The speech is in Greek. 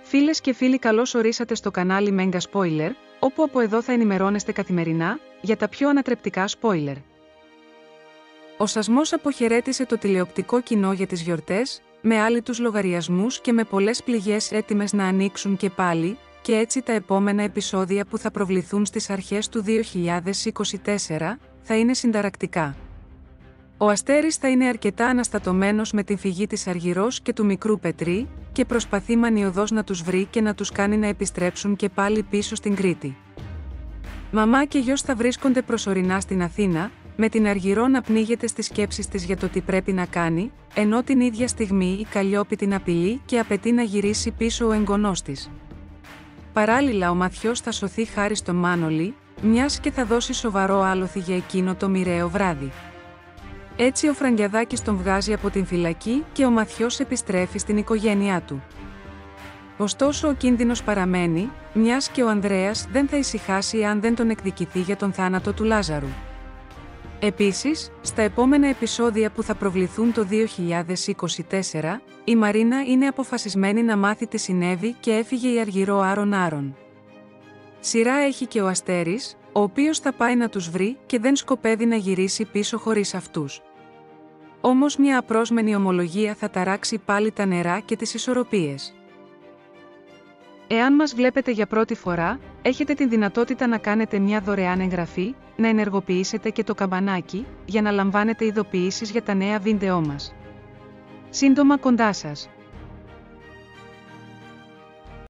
Φίλες και φίλοι, καλώς ορίσατε στο κανάλι Mega Spoiler, όπου από εδώ θα ενημερώνεστε καθημερινά για τα πιο ανατρεπτικά spoiler. Ο σασμός αποχαιρέτησε το τηλεοπτικό κοινό για τις γιορτές, με άλυτους λογαριασμούς και με πολλές πληγές έτοιμες να ανοίξουν και πάλι, και έτσι τα επόμενα επεισόδια που θα προβληθούν στις αρχές του 2024 θα είναι συνταρακτικά. Ο Αστέρης θα είναι αρκετά αναστατωμένος με την φυγή της Αργυρός και του μικρού Πετρή και προσπαθεί μανιωδώς να τους βρει και να τους κάνει να επιστρέψουν και πάλι πίσω στην Κρήτη. Μαμά και γιος θα βρίσκονται προσωρινά στην Αθήνα, με την Αργυρό να πνίγεται στις σκέψεις της για το τι πρέπει να κάνει, ενώ την ίδια στιγμή η Καλλιόπη την απειλεί και απαιτεί να γυρίσει πίσω ο εγγονός της. Παράλληλα, ο Μαθιός θα σωθεί χάρη στον Μάνολη, μιας και θα δώσει σοβαρό άλοθη για εκείνο το μοιραίο βράδυ. Έτσι ο Φραγκιαδάκης τον βγάζει από την φυλακή και ο Μαθιός επιστρέφει στην οικογένειά του. Ωστόσο ο κίνδυνος παραμένει, μιας και ο Ανδρέας δεν θα ησυχάσει αν δεν τον εκδικηθεί για τον θάνατο του Λάζαρου. Επίσης, στα επόμενα επεισόδια που θα προβληθούν το 2024, η Μαρίνα είναι αποφασισμένη να μάθει τι συνέβη και έφυγε η Αργυρό άρον-άρον. Σειρά έχει και ο Αστέρης, ο οποίος θα πάει να τους βρει και δεν σκοπεύει να γυρίσει πίσω χωρίς αυτούς. Όμως μια απρόσμενη ομολογία θα ταράξει πάλι τα νερά και τις ισορροπίες. Εάν μας βλέπετε για πρώτη φορά, έχετε την δυνατότητα να κάνετε μια δωρεάν εγγραφή, να ενεργοποιήσετε και το καμπανάκι, για να λαμβάνετε ειδοποιήσεις για τα νέα βίντεό μας. Σύντομα κοντά σας!